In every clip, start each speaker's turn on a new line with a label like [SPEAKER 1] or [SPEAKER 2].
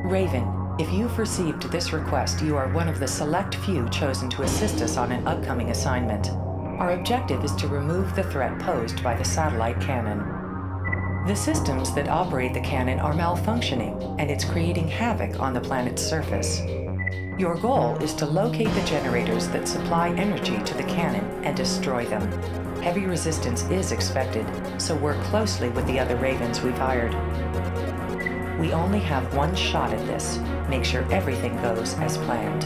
[SPEAKER 1] Raven, if you've received this request, you are one of the select few chosen to assist us on an upcoming assignment. Our objective is to remove the threat posed by the satellite cannon. The systems that operate the cannon are malfunctioning, and it's creating havoc on the planet's surface. Your goal is to locate the generators that supply energy to the cannon and destroy them. Heavy resistance is expected, so work closely with the other Ravens we've hired. We only have one shot at this. Make sure everything goes as planned.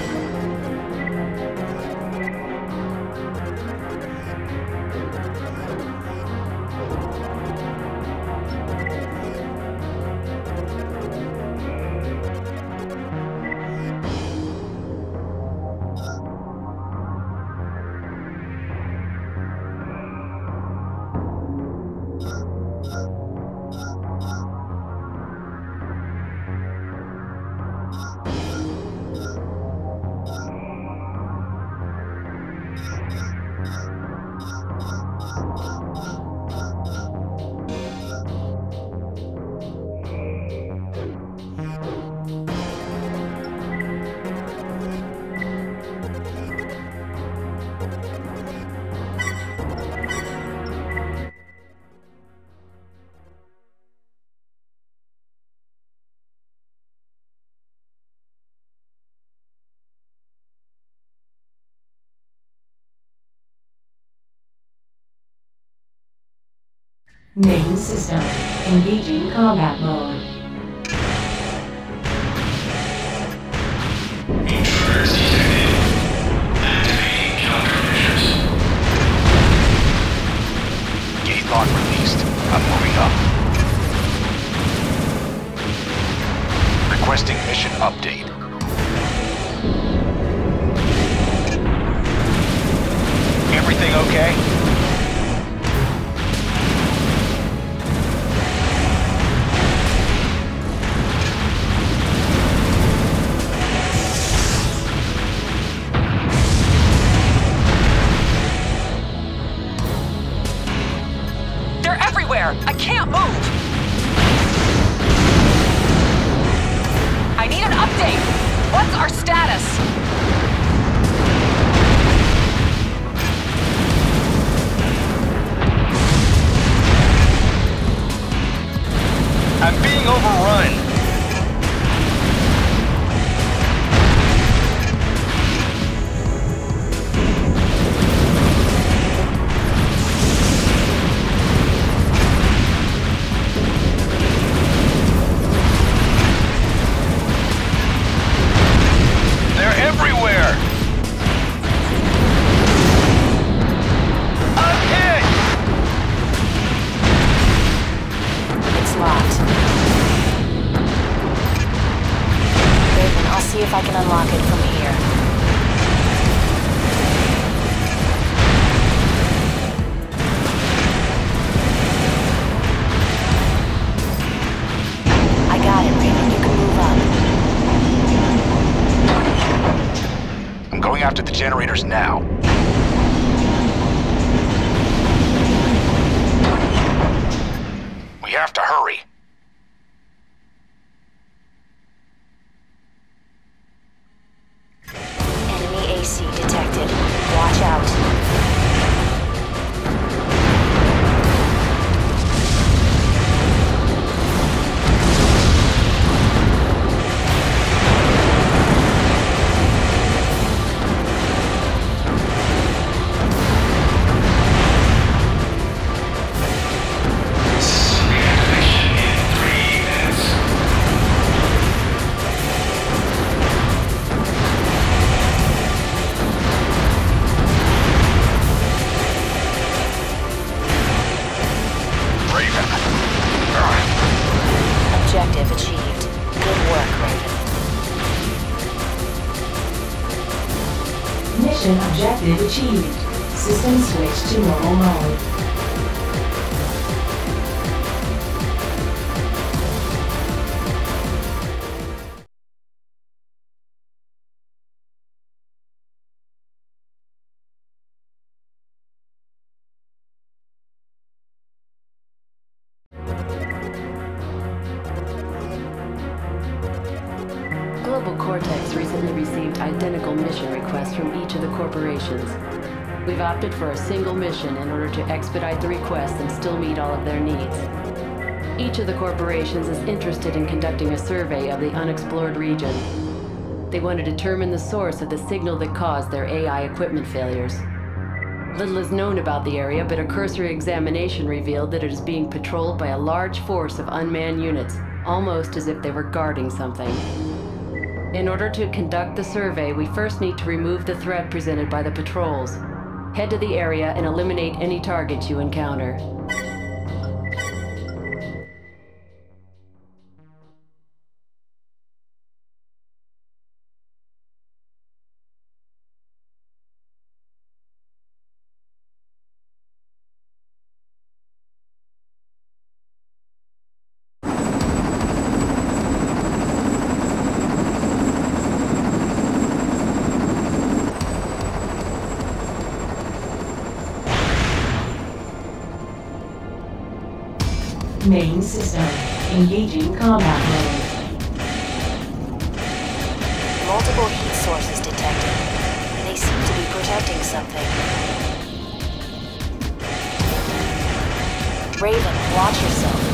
[SPEAKER 2] Main system. Engaging combat mode.
[SPEAKER 3] Intruders detected. Activating countermeasures. Gate lock released. I'm moving up. Requesting mission update. Everything okay?
[SPEAKER 4] I can't move! I need an update! What's our status?
[SPEAKER 3] I'm being overrun!
[SPEAKER 5] See if I can unlock it from here. I got it, Raven. You can move up.
[SPEAKER 3] I'm going after the generators now. We have to hurry.
[SPEAKER 5] AC detected. Watch out. Objective achieved. Good work, Raven.
[SPEAKER 2] Mission objective achieved. System switch to normal mode.
[SPEAKER 6] Global Cortex recently received identical mission requests from each of the corporations. We've opted for a single mission in order to expedite the requests and still meet all of their needs. Each of the corporations is interested in conducting a survey of the unexplored region. They want to determine the source of the signal that caused their AI equipment failures. Little is known about the area, but a cursory examination revealed that it is being patrolled by a large force of unmanned units, almost as if they were guarding something. In order to conduct the survey, we first need to remove the threat presented by the patrols. Head to the area and eliminate any targets you encounter.
[SPEAKER 2] Main system. Engaging combat mode.
[SPEAKER 5] Multiple heat sources detected. They seem to be protecting something. Raven, watch yourself.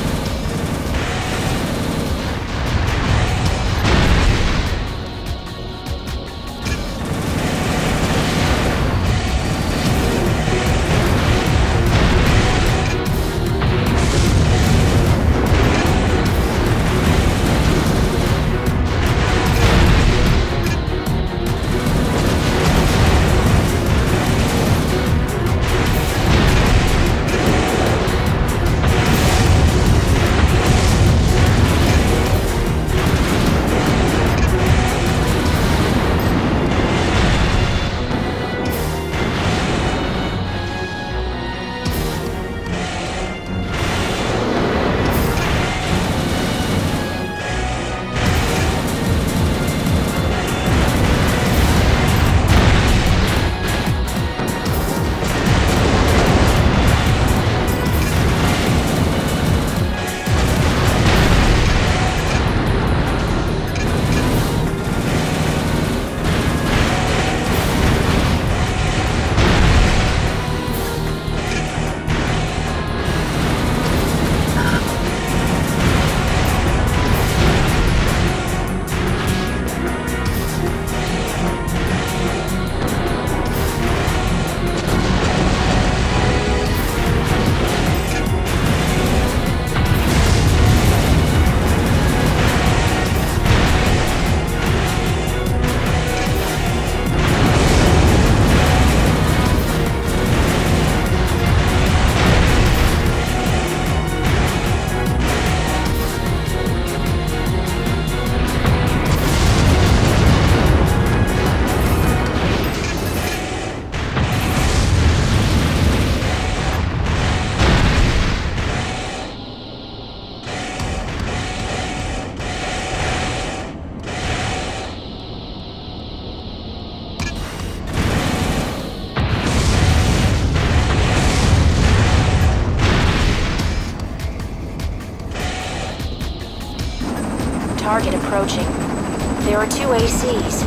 [SPEAKER 5] Target approaching. There are 2 ACs.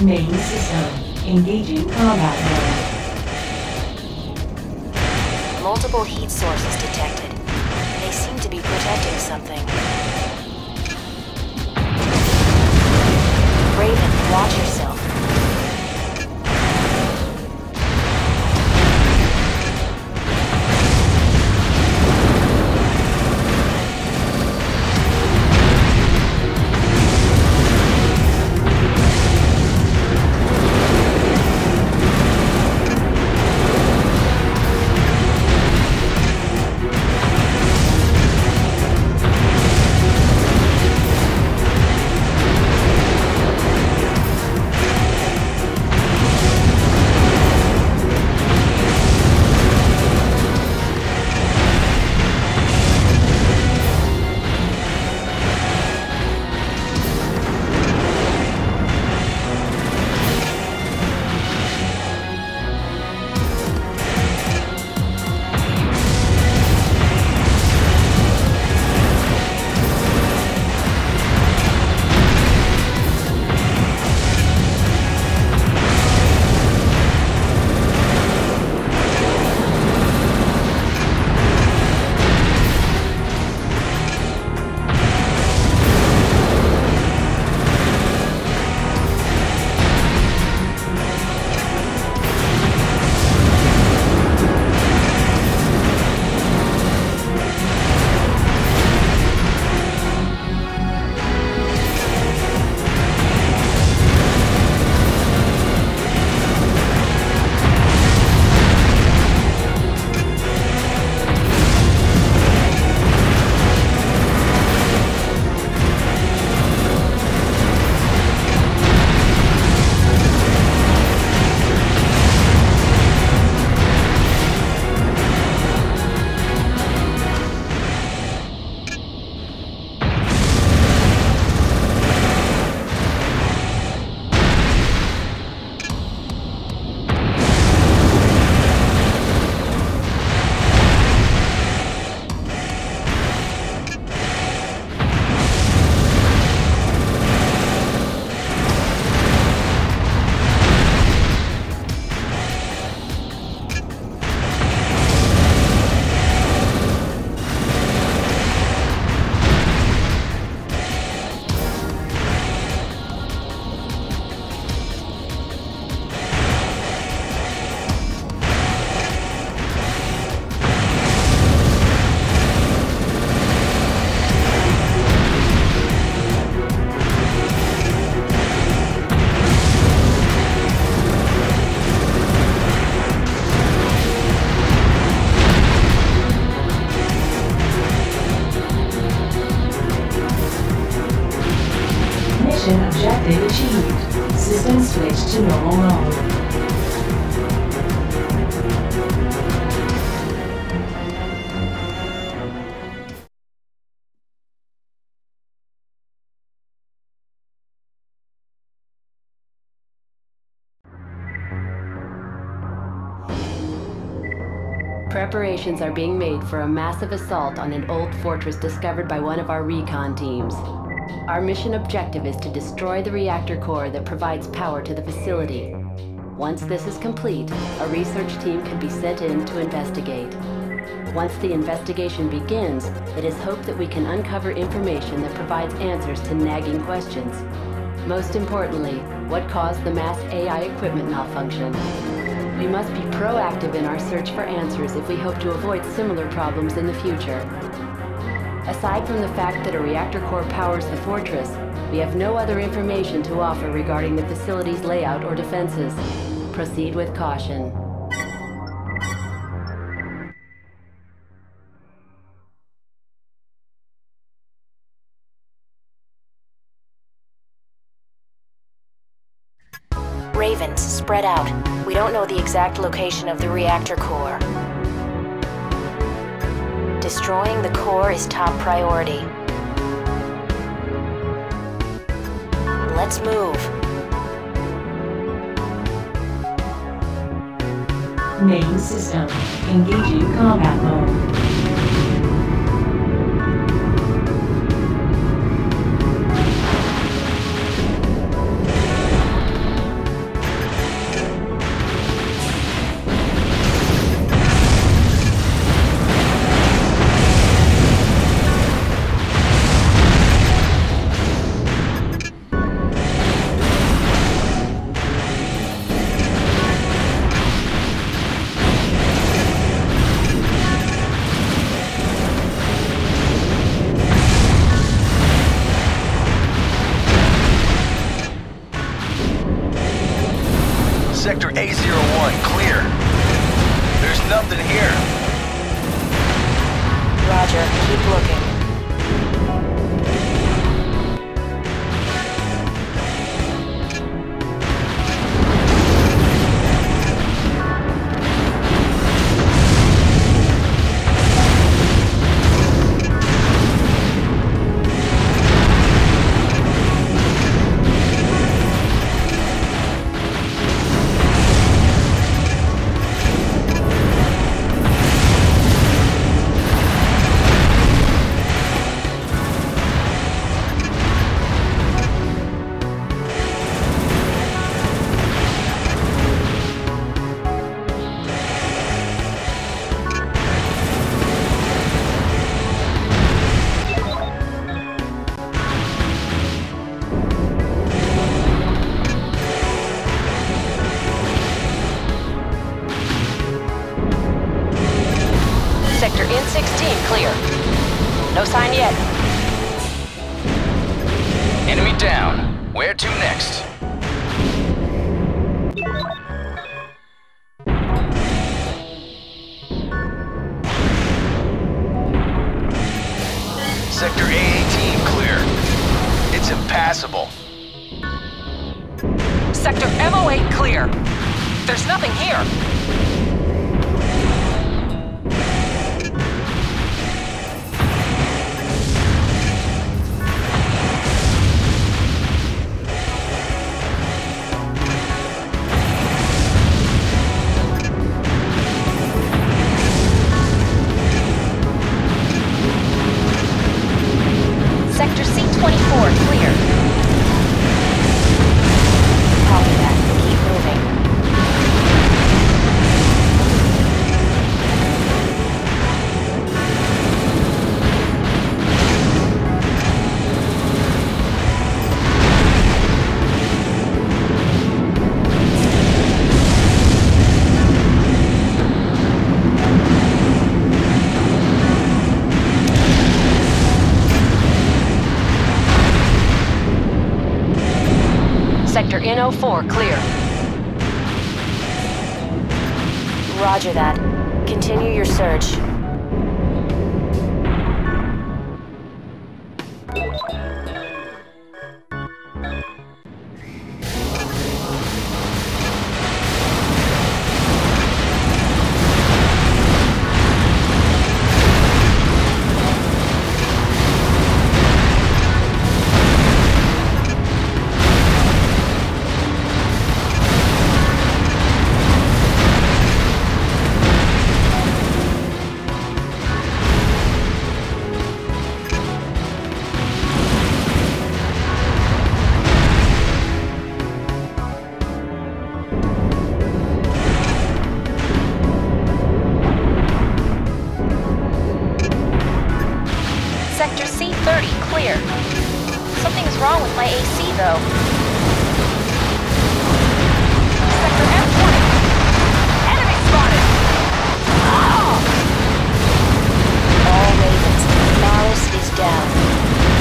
[SPEAKER 2] Main system. Engaging combat mode.
[SPEAKER 5] Multiple heat sources detected. They seem to be protecting something. Raven, watch yourself.
[SPEAKER 2] Mission objective achieved. System switched to normal mode.
[SPEAKER 6] Preparations are being made for a massive assault on an old fortress discovered by one of our recon teams. Our mission objective is to destroy the reactor core that provides power to the facility. Once this is complete, a research team can be sent in to investigate. Once the investigation begins, it is hoped that we can uncover information that provides answers to nagging questions. Most importantly, what caused the mass AI equipment malfunction? We must be proactive in our search for answers if we hope to avoid similar problems in the future. Aside from the fact that a reactor core powers the fortress, we have no other information to offer regarding the facility's layout or defenses. Proceed with caution.
[SPEAKER 5] Ravens, spread out. We don't know the exact location of the reactor core. Destroying the core is top priority. Let's move.
[SPEAKER 2] Main system. Engaging combat mode.
[SPEAKER 3] Sector A01, clear. There's nothing here.
[SPEAKER 5] Roger, keep looking.
[SPEAKER 4] Sector N16 clear. No sign yet.
[SPEAKER 3] Enemy down. Where to next? Sector A18 clear. It's impassable.
[SPEAKER 4] Sector M08 clear. There's nothing here.
[SPEAKER 5] Sector C24, clear. Copy that. Keep moving.
[SPEAKER 4] Sector N04 clear.
[SPEAKER 5] Roger that. Continue your search. Sector C30, clear. Something's wrong with my AC, though.
[SPEAKER 4] Sector M20. Enemy spotted.
[SPEAKER 5] All Ravens, Malice is down.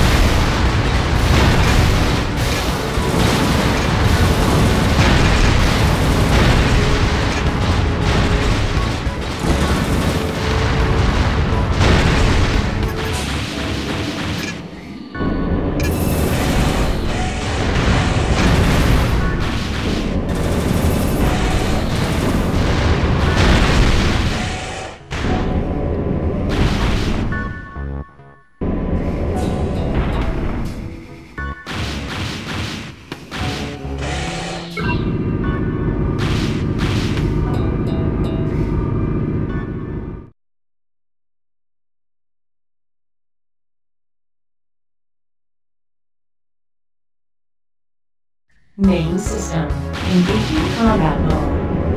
[SPEAKER 2] Main system. Engaging combat mode.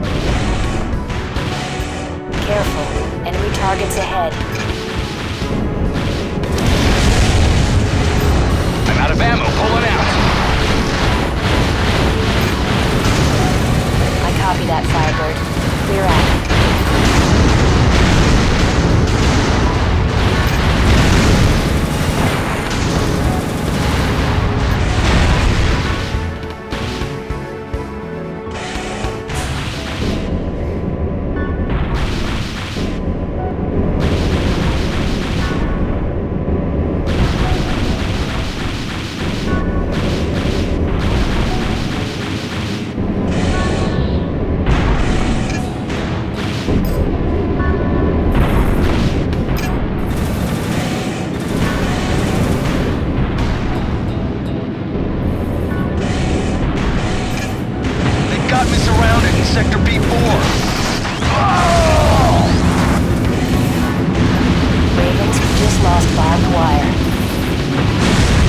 [SPEAKER 5] Careful. Enemy targets ahead.
[SPEAKER 3] I'm out of ammo. Pulling out.
[SPEAKER 5] I copy that, Firebird. Clear out. lost barbed wire.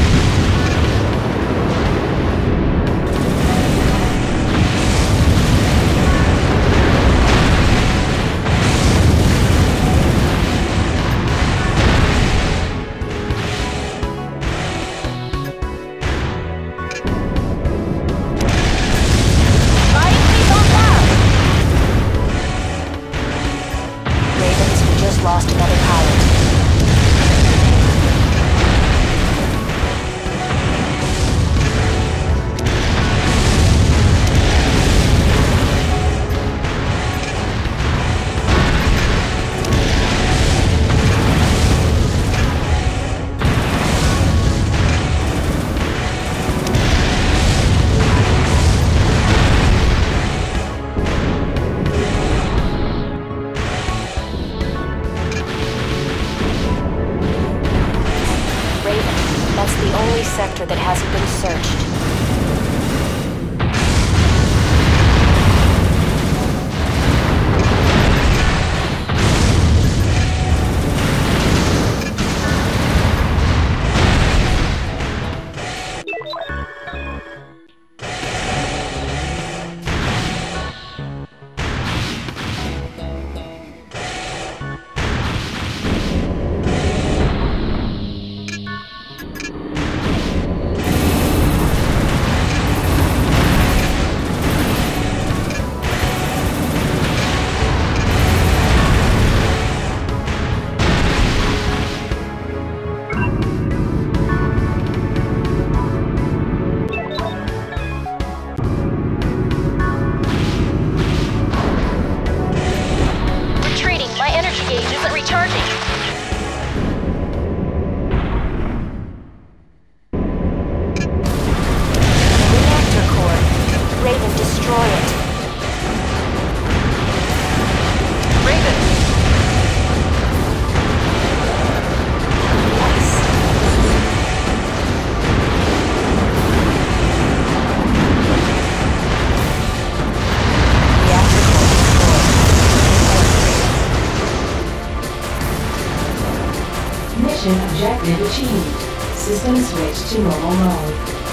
[SPEAKER 4] Fighting please on fire!
[SPEAKER 5] Ravens, we just lost another pilot. Raven, that's the only sector that hasn't been searched.
[SPEAKER 4] Retreating, my energy gauge isn't recharging.
[SPEAKER 5] Reactor core. Raven, destroy it.
[SPEAKER 4] Raven,
[SPEAKER 5] Nice. Reactor core destroyed.
[SPEAKER 2] Mission objective achieved. System switch to normal mode.